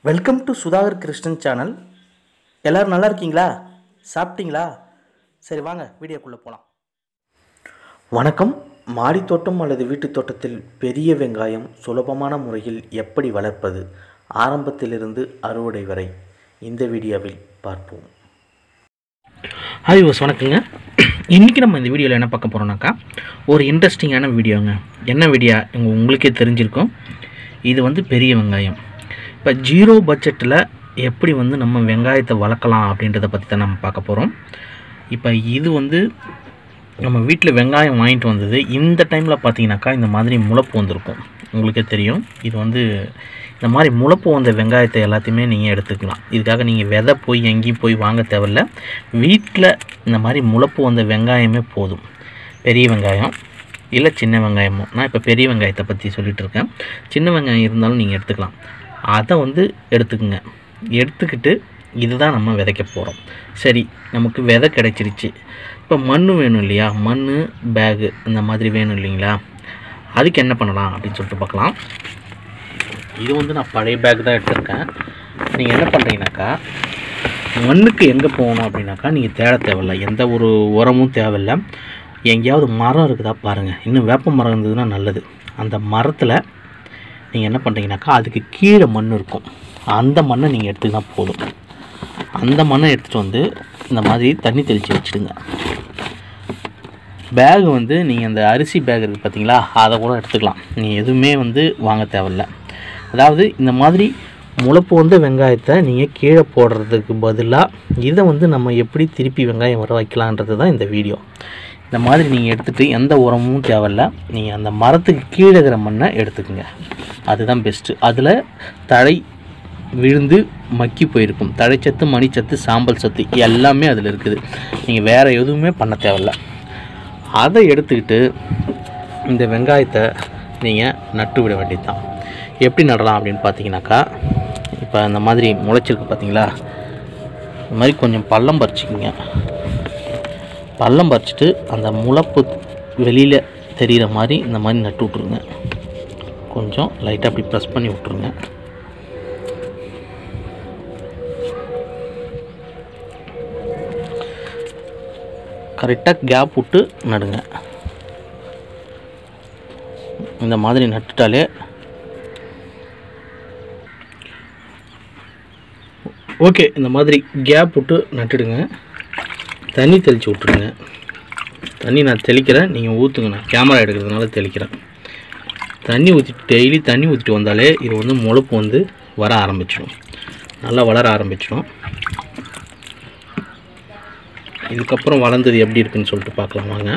Welcome to Sudhakar Krishnan channel. எல்லோரும் நல்லா இருக்கீங்களா? சாப்பிட்டீங்களா? சரி வாங்க வீடியோக்குள்ளே போகலாம். வணக்கம். மாடி தோட்டம் அல்லது வீட்டு தோட்டத்தில் பெரிய வெங்காயம் சுலபமான முறையில் எப்படி வளர்ப்பது, ஆரம்பத்திலிருந்து அறுவடை வரை இந்த வீடியோவில் பார்ப்போம். ஹாய் வாஸ், வணக்கங்க. இன்றைக்கி நம்ம இந்த வீடியோவில் என்ன பார்க்க போகிறோம்னாக்கா, ஒரு இன்ட்ரெஸ்டிங்கான வீடியோங்க. என்ன வீடியோ உங்களுக்கே தெரிஞ்சிருக்கும். இது பெரிய வெங்காயம். இப்போ ஜீரோ பட்ஜெட்டில் எப்படி நம்ம வெங்காயத்தை வளர்க்கலாம் அப்படின்றத பற்றி தான் நம்ம பார்க்க போகிறோம். இப்போ இது நம்ம வீட்டில் வெங்காயம் வாங்கிட்டு வந்தது. இந்த டைமில் பார்த்தீங்கன்னாக்கா இந்த மாதிரி முளைப்பு வந்திருக்கும். உங்களுக்கே தெரியும். இது இந்த மாதிரி முளைப்பு வந்த வெங்காயத்தை எல்லாத்தையுமே நீங்கள் எடுத்துக்கலாம். இதுக்காக நீங்கள் விதை போய் எங்கேயும் போய் வாங்க தேவையில்லை. வீட்டில் இந்த மாதிரி முளைப்பு வந்த வெங்காயமே போதும். பெரிய வெங்காயம் இல்லை சின்ன வெங்காயமோ, நான் இப்போ பெரிய வெங்காயத்தை பற்றி சொல்லிகிட்டு இருக்கேன். சின்ன வெங்காயம் இருந்தாலும் நீங்கள் எடுத்துக்கலாம். அதை எடுத்துக்குங்க. எடுத்துக்கிட்டு இதுதான் நம்ம விதைக்க போகிறோம். சரி, நமக்கு விதை கிடைச்சிருச்சு. இப்போ மண் வேணும் இல்லையா? மண், பேகு இந்த மாதிரி வேணும் இல்லைங்களா? அதுக்கு என்ன பண்ணலாம் அப்படின்னு சொல்லிட்டு பார்க்கலாம். இது நான் பழைய பேக் தான் எடுத்திருக்கேன். நீங்கள் என்ன பண்ணுறீங்கனாக்கா, மண்ணுக்கு எங்கே போகணும் அப்படின்னாக்கா, நீங்கள் தேட தேவையில்லை. எந்த ஒரு உரமும் தேவையில்லை. எங்கேயாவது மரம் இருக்குதா பாருங்கள். இன்னும் வேப்ப மரம் இருந்ததுன்னா நல்லது. அந்த மரத்தில் நீங்கள் என்ன பண்ணுறீங்கனாக்கா, அதுக்கு கீழே மண் இருக்கும். அந்த மண்ணை நீங்கள் எடுத்துக்கிட்டால் போதும். அந்த மண்ணை எடுத்துகிட்டு இந்த மாதிரி தண்ணி தெளித்து வச்சுடுங்க. பேகு நீங்கள் அந்த அரிசி பேக் இருக்குது பார்த்தீங்களா, அதை கூட எடுத்துக்கலாம். நீங்கள் எதுவுமே வாங்க தேவையில்லை. அதாவது இந்த மாதிரி முளைப்பு வந்த வெங்காயத்தை நீங்கள் கீழே போடுறதுக்கு பதிலாக இதை நம்ம எப்படி திருப்பி வெங்காயம் வர வைக்கலான்றது தான் இந்த வீடியோ. இந்த மாதிரி நீங்கள் எடுத்துகிட்டு எந்த உரமும் தேவையில்லை. நீங்கள் அந்த மரத்துக்கு கீழே இருக்கிற மண்ணை எடுத்துக்கோங்க. அதுதான் பெஸ்ட்டு. அதில் தழை விழுந்து மக்கி போயிருக்கும். தழைச்சத்து, மணிச்சத்து, சாம்பல் சத்து எல்லாமே அதில் இருக்குது. நீங்கள் வேறு எதுவுமே பண்ண தேவையில்லை. அதை எடுத்துக்கிட்டு இந்த வெங்காயத்தை நீங்கள் நட்டு விட வேண்டியது தான். எப்படி நடலாம் அப்படின்னு பார்த்தீங்கன்னாக்கா, இப்போ இந்த மாதிரி முளைச்சிருக்கு பார்த்தீங்களா, இந்த மாதிரி கொஞ்சம் பள்ளம் பறிச்சிக்கிங்க. பள்ளம் பறிச்சிட்டு அந்த முளைப்பு வெளியில் தெரிகிற மாதிரி இந்த மாதிரி நட்டு விட்ருங்க. கொஞ்சம் லைட்டாக அப்படி ப்ரெஸ் பண்ணி விட்ருங்க. கரெக்டாக கேப் விட்டு நடுங்க. இந்த மாதிரி நட்டுட்டாலே ஓகே. இந்த மாதிரி கேப் விட்டு நட்டுடுங்க. தண்ணி தெளித்து விட்ருங்க. தண்ணி நான் தெளிக்கிறேன், நீங்கள் ஊற்றுங்க. நான் கேமரா எடுக்கிறதுனால தெளிக்கிறேன். தண்ணி ஊற்றிட்டு டெய்லி தண்ணி ஊற்றிட்டு வந்தாலே இது முளைப்பு வர ஆரம்பிச்சிடும். நல்லா வளர ஆரம்பிச்சிடும். இதுக்கப்புறம் வளர்ந்தது எப்படி இருக்குன்னு சொல்லிட்டு பார்க்கலாம் வாங்க.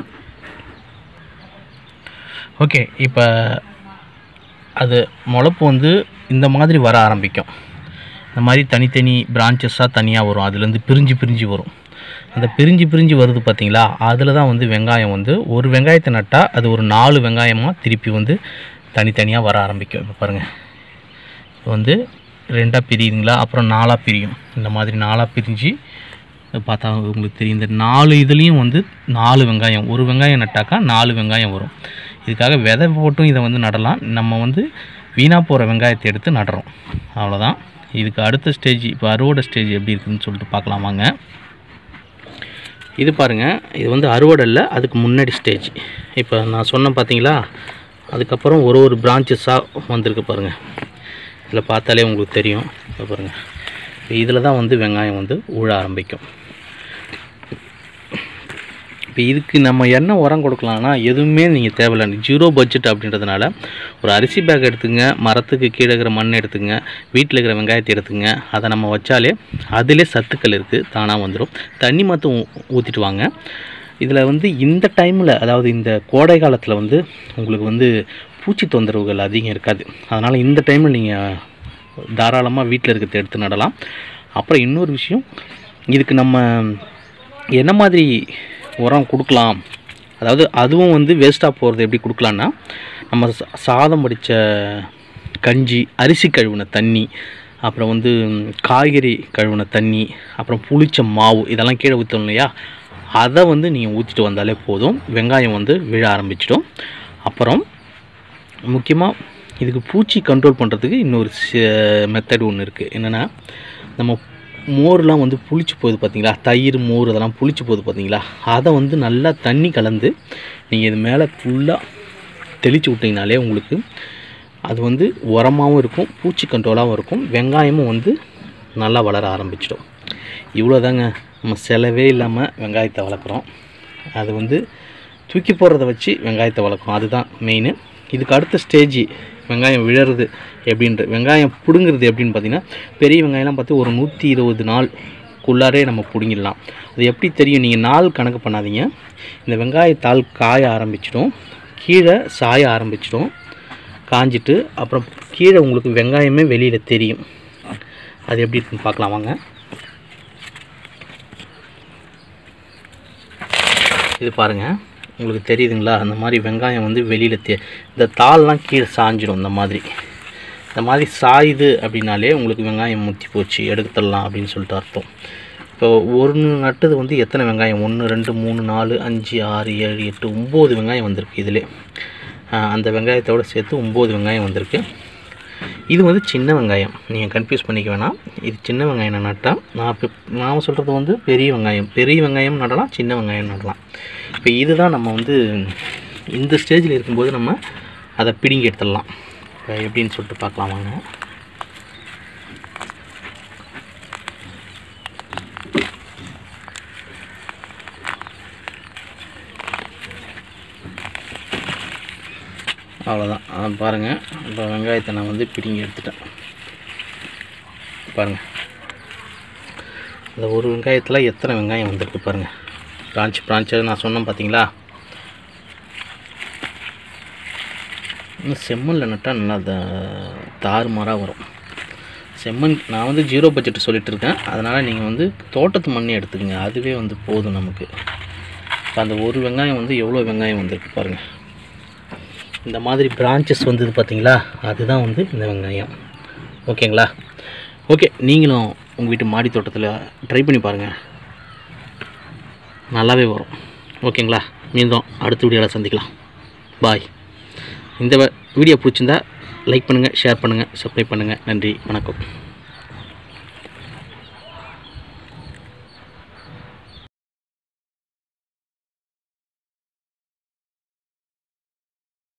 ஓகே, இப்போ அது முளைப்பு இந்த மாதிரி வர ஆரம்பிக்கும். இந்த மாதிரி தனித்தனி பிரான்ச்சஸாக தனியாக வரும். அதுலேருந்து பிரிஞ்சு வரும். அந்த பிரிஞ்சு வருது பார்த்தீங்களா, அதில் தான் வெங்காயம் ஒரு வெங்காயத்தை நட்டால் அது ஒரு 4 வெங்காயமாக திருப்பி தனித்தனியாக வர ஆரம்பிக்கும். இப்போ பாருங்கள், இது 2ஆக பிரியுதுங்களா, அப்புறம் 4ஆக பிரியும். இந்த மாதிரி 4ஆக பிரிஞ்சு பார்த்தா உங்களுக்கு தெரியும். இந்த 4 இதுலேயும் 4 வெங்காயம், ஒரு வெங்காயம் நட்டாக்கா 4 வெங்காயம் வரும். இதுக்காக விதை போட்டும் இதை நடலாம். நம்ம வீணாக போகிற வெங்காயத்தை எடுத்து நடுறோம், அவ்வளோதான். இதுக்கு அடுத்த ஸ்டேஜ், இப்போ அறுவடை ஸ்டேஜ் எப்படி இருக்குதுன்னு சொல்லிட்டு பார்க்கலாம் வாங்க. இது பாருங்கள், இது அறுவடை இல்லை, அதுக்கு முன்னாடி ஸ்டேஜ். இப்போ நான் சொன்னேன் பார்த்தீங்களா, அதுக்கப்புறம் ஒரு பிரான்ச்சஸாக வந்திருக்கு பாருங்கள். இதில் பார்த்தாலே உங்களுக்கு தெரியும். இப்போ பாருங்கள், இதில் தான் வெங்காயம் ஊழ ஆரம்பிக்கும். இப்போ இதுக்கு நம்ம என்ன உரம் கொடுக்கலாம்னா, எதுவுமே நீங்கள் தேவையில்லை. ஜீரோ பட்ஜெட் அப்படின்றதுனால ஒரு அரிசி பேக் எடுத்துங்க, மரத்துக்கு கீழே இருக்கிற மண் எடுத்துங்க, வீட்டில் இருக்கிற வெங்காயத்தை எடுத்துங்க. அதை நம்ம வச்சாலே அதிலே சத்துக்கள் இருக்குது, தானாக வந்துடும். தண்ணி மட்டும் ஊற்றிட்டு வாங்க. இதில் இந்த டைமில், அதாவது இந்த கோடை காலத்தில் உங்களுக்கு பூச்சி தொந்தரவுகள் அதிகம் இருக்காது. அதனால் இந்த டைமில் நீங்கள் தாராளமாக வீட்டில் இருக்கிறத எடுத்து நடலாம். அப்புறம் இன்னொரு விஷயம், இதுக்கு நம்ம என்ன மாதிரி உரம் கொடுக்கலாம், அதாவது அதுவும் வேஸ்ட்டாக போகிறது எப்படி கொடுக்கலான்னா, நம்ம சாதம் வடித்த கஞ்சி, அரிசி கழுவின தண்ணி, அப்புறம் காய்கறி கழுவின தண்ணி, அப்புறம் புளிச்ச மாவு, இதெல்லாம் கீழே ஊற்றணும் இல்லையா, அதை நீங்கள் ஊற்றிட்டு வந்தாலே போதும். வெங்காயம் விழ ஆரம்பிச்சிடும். அப்புறம் முக்கியமாக இதுக்கு பூச்சி கண்ட்ரோல் பண்ணுறதுக்கு இன்னொரு மெத்தட் ஒன்று இருக்குது. என்னென்னா, நம்ம மோர்லாம் வந்து புளிச்சு போகுது பார்த்தீங்களா, தயிர் மோர் அதெல்லாம் புளிச்சு போகுது பார்த்தீங்களா, அதை வந்து நல்லா தண்ணி கலந்து நீங்கள் இது மேலே ஃபுல்லாக தெளித்து விட்டிங்கனாலே உங்களுக்கு அது வந்து உரமாகவும் இருக்கும், பூச்சி கண்ட்ரோலாகவும் இருக்கும், வெங்காயமும் வந்து நல்லா வளர ஆரம்பிச்சிடும். இவ்வளோதாங்க, நம்ம செலவே இல்லாமல் வெங்காயத்தை வளர்க்குறோம். அது வந்து தூக்கி போடுறத வச்சு வெங்காயத்தை வளர்க்குறோம், அதுதான் மெயின். இதுக்கு அடுத்த ஸ்டேஜ் வெங்காயம் விழறது எப்படின்ற, வெங்காயம் பிடுங்கிறது எப்படின்னு பார்த்தீங்கன்னா, பெரிய வெங்காயம்லாம் பார்த்து ஒரு 120 நாளுக்குள்ளாரே நம்ம பிடுங்கிடலாம். அது எப்படி தெரியும், நீங்கள் நாள் கணக்கு பண்ணாதீங்க. இந்த வெங்காயத்தாள் காய ஆரம்பிச்சிடும், கீழே சாய ஆரம்பிச்சிடும், காஞ்சிட்டு அப்புறம் கீழே உங்களுக்கு வெங்காயமே வெளியில் தெரியும். அது எப்படி இருக்குன்னு பார்க்கலாம் வாங்க. இது பாருங்கள், உங்களுக்கு தெரியுதுங்களா, அந்த மாதிரி வெங்காயம் வந்து வெளியில் இந்த தாள்லாம் கீழே சாஞ்சிடும். இந்த மாதிரி சாயுது அப்படின்னாலே உங்களுக்கு வெங்காயம் முத்தி போச்சு, எடுத்துடலாம் அப்படின்னு சொல்லிட்டு அர்த்தம். இப்போ ஒரு நட்டது வந்து எத்தனை வெங்காயம், 1 2 3 4 5 6 7 8 9 வெங்காயம் வந்திருக்கு. இதில் அந்த வெங்காயத்தோடு சேர்த்து 9 வெங்காயம் வந்திருக்கு. இது வந்து சின்ன வெங்காயம், நீங்கள் கன்ஃபியூஸ் பண்ணிக்க வேணாம். இது சின்ன வெங்காயம் நட்டால், நான் சொல்கிறது வந்து பெரிய வெங்காயம் நடலாம், சின்ன வெங்காயம் நடலாம். இப்போ இதுதான் நம்ம வந்து இந்த ஸ்டேஜில் இருக்கும்போது நம்ம அதை பிடுங்கி எடுத்துடலாம். இப்போ எப்படின்னு சொல்லிட்டு பார்க்கலாம் வாங்க. அவ்வளோதான், பாருங்கள். இப்போ வெங்காயத்தை நான் வந்து பிடுங்கி எடுத்துட்டேன். பாருங்கள், இந்த ஒரு வெங்காயத்தில் எத்தனை வெங்காயம் வந்திருக்கு பாருங்கள். பிரான்ச்சாக நான் சொன்னேன் பார்த்தீங்களா. இன்னும் செம்மண்ணில் நட்டால் நல்லா தாறுமாறாக வரும். செம்மண் நான் வந்து 0 பட்ஜெட் சொல்லிகிட்டு இருக்கேன், அதனால் நீங்கள் வந்து தோட்டத்து மண்ணே எடுத்துக்கங்க, அதுவே வந்து போதும் நமக்கு. இப்போ அந்த ஒரு வெங்காயம் வந்து எவ்வளோ வெங்காயம் வந்திருக்கு பாருங்கள். இந்த மாதிரி பிரான்ச்சஸ் வந்தது பார்த்தீங்களா, அதுதான் வந்து இந்த வெங்காயம். ஓகேங்களா? ஓகே, நீங்களும் உங்கள் வீட்டு மாடி தோட்டத்தில் ட்ரை பண்ணி பாருங்கள், நல்லாவே வரும். ஓகேங்களா? மீண்டும் அடுத்த வீடியோவில் சந்திக்கலாம். பாய். இந்த வீடியோ பிடிச்சிருந்தா லைக் பண்ணுங்கள், ஷேர் பண்ணுங்கள், சப்ஸ்கிரைப் பண்ணுங்கள். நன்றி, வணக்கம்.